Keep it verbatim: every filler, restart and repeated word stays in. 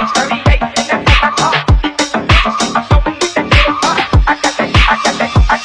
thirty-eight in that I got. So we need to get it up. I got that, I got that, I